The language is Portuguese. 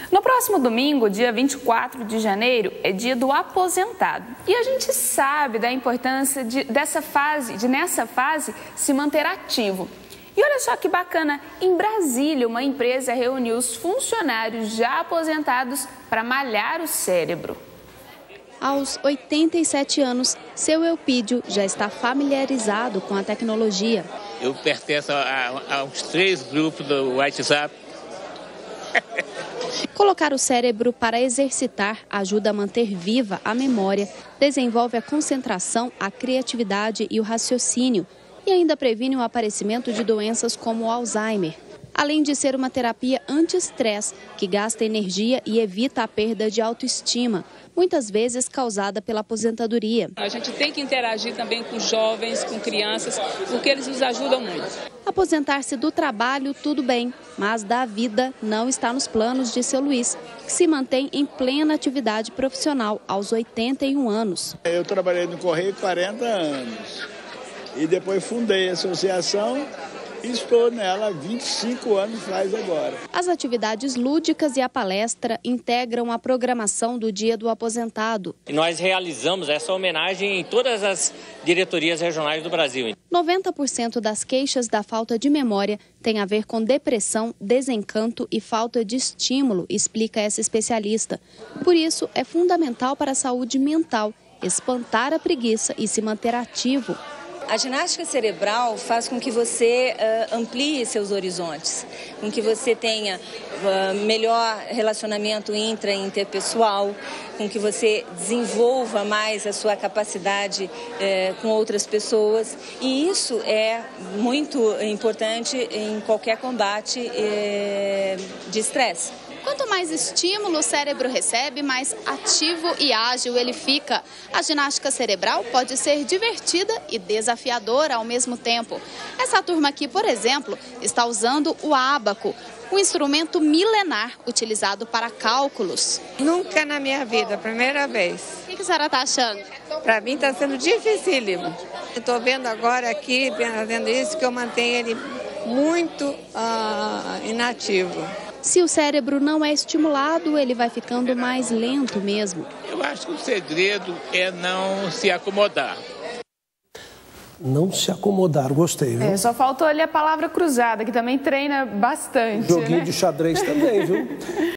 No próximo domingo, dia 24 de janeiro, é dia do aposentado. E a gente sabe da importância nessa fase, se manter ativo. E olha só que bacana, em Brasília, uma empresa reuniu os funcionários já aposentados para malhar o cérebro. Aos 87 anos, seu Eupídio já está familiarizado com a tecnologia. Eu pertenço a uns 3 grupos do WhatsApp. Colocar o cérebro para exercitar ajuda a manter viva a memória, desenvolve a concentração, a criatividade e o raciocínio e ainda previne o aparecimento de doenças como o Alzheimer. Além de ser uma terapia anti-estresse, que gasta energia e evita a perda de autoestima, muitas vezes causada pela aposentadoria. A gente tem que interagir também com jovens, com crianças, porque eles nos ajudam muito. Aposentar-se do trabalho, tudo bem, mas da vida não está nos planos de seu Luiz, que se mantém em plena atividade profissional aos 81 anos. Eu trabalhei no Correio 40 anos e depois fundei a associação. Estou nela há 25 anos faz agora. As atividades lúdicas e a palestra integram a programação do Dia do Aposentado. Nós realizamos essa homenagem em todas as diretorias regionais do Brasil. 90% das queixas da falta de memória tem a ver com depressão, desencanto e falta de estímulo, explica essa especialista. Por isso, é fundamental para a saúde mental espantar a preguiça e se manter ativo. A ginástica cerebral faz com que você amplie seus horizontes, com que você tenha melhor relacionamento intra e interpessoal, com que você desenvolva mais a sua capacidade com outras pessoas. E isso é muito importante em qualquer combate de estresse. Quanto mais estímulo o cérebro recebe, mais ativo e ágil ele fica. A ginástica cerebral pode ser divertida e desafiadora ao mesmo tempo. Essa turma aqui, por exemplo, está usando o ábaco, um instrumento milenar utilizado para cálculos. Nunca na minha vida, primeira vez. O que a senhora está achando? Para mim está sendo dificílimo. Estou vendo agora aqui, fazendo isso, que eu mantenho ele muito inativo. Se o cérebro não é estimulado, ele vai ficando mais lento mesmo. Eu acho que o segredo é não se acomodar. Não se acomodar, gostei, viu? Só faltou ali a palavra cruzada, que também treina bastante. Joguinho né? de xadrez também, viu?